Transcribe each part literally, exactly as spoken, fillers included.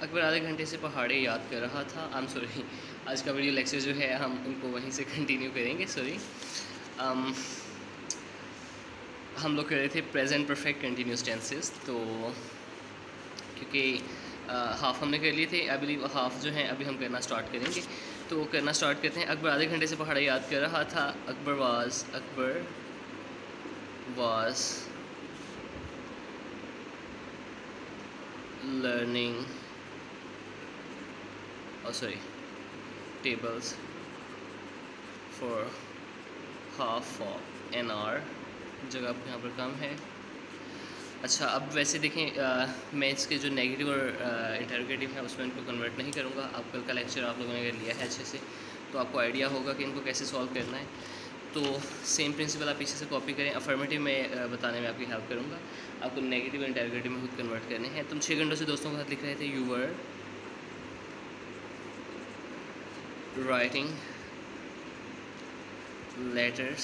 अकबर आधे घंटे से पहाड़े याद कर रहा था। आई एम सॉरी, आज का वीडियो लेक्चर जो है हम उनको वहीं से कंटिन्यू करेंगे। सॉरी, um, हम लोग कर रहे थे प्रेजेंट परफेक्ट कंटिन्यूस टेंसेस, तो क्योंकि हाफ़ हमने कर लिए थे, आई बिलीव हाफ़ जो है अभी हम करना स्टार्ट करेंगे। तो करना स्टार्ट करते हैं। अकबर आधे घंटे से पहाड़े याद कर रहा था। Akbar was Akbar was learning, oh sorry, tables for half an hour, जगह यहाँ पर कम है। अच्छा, अब वैसे देखें, आ, मैं इसके जो नेगेटिव और इंटरोगेटिव है उसमें इनको कन्वर्ट नहीं करूँगा। अब कल का लेक्चर आप लोगों ने अगर लिया है अच्छे से तो आपको आइडिया होगा कि इनको कैसे सॉल्व करना है। तो सेम प्रिंसिपल आप पीछे से कॉपी करें। अफर्मेटिव में बताने में आपकी हेल्प करूँगा। आपको नेगेटिव और इंटरोगेटिव में खुद कन्वर्ट करने हैं। तुम छः घंटों से दोस्तों के साथ लिख रहे थे। You were writing letters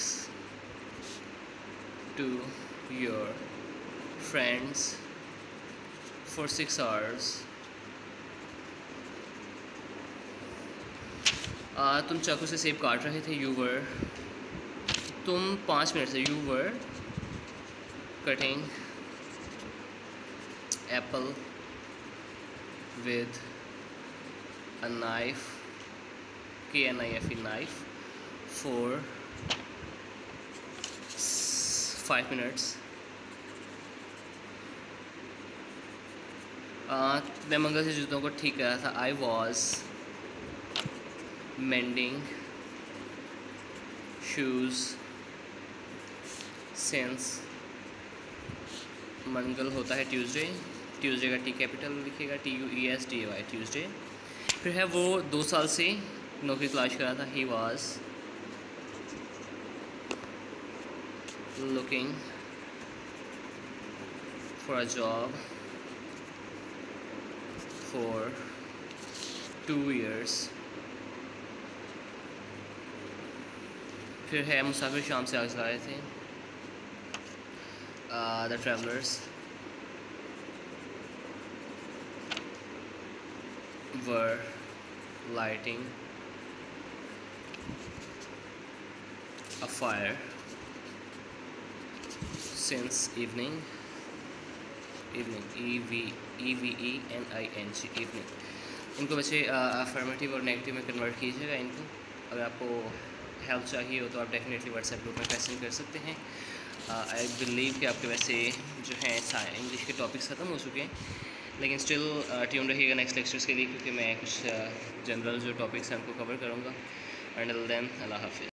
to your friends for six hours. तुम चाकू से सेब काट रहे थे। यू वर तुम पाँच मिनट से। You were cutting apple with a knife, K N I F E knife, for five minutes. मैं मंगल से जूतों को ठीक कर रहा था। I was mending shoes since मंगल होता है ट्यूसडे। ट्यूसडे का टी कैपिटल लिखिएगा, T U E S D Y, Tuesday. फिर है वो दो साल से नौकरी तलाश कर रहा था। He was looking for a job for two years. फिर है मुसाफिर शाम से आग जला रहे थे। The travellers were lighting a fire since evening. Evening, E V E V E N I N G, evening. इनको वैसे अफर्मेटिव और नेगेटिव में कन्वर्ट कीजिएगा इनको। अगर आपको हेल्प चाहिए हो तो आप डेफिनेटली व्हाट्सएप ग्रुप में मैसेज कर सकते हैं। आई बिलीव कि आपके वैसे जो है इंग्लिश के टॉपिक्स ख़त्म हो चुके हैं, लेकिन स्टिल ट्यून रहिएगा नेक्स्ट लेक्चर्स के लिए, क्योंकि मैं कुछ जनरल uh, जो टॉपिक्स हैं उनको कवर करूँगा। एंड देन अल्लाह हाफिज़।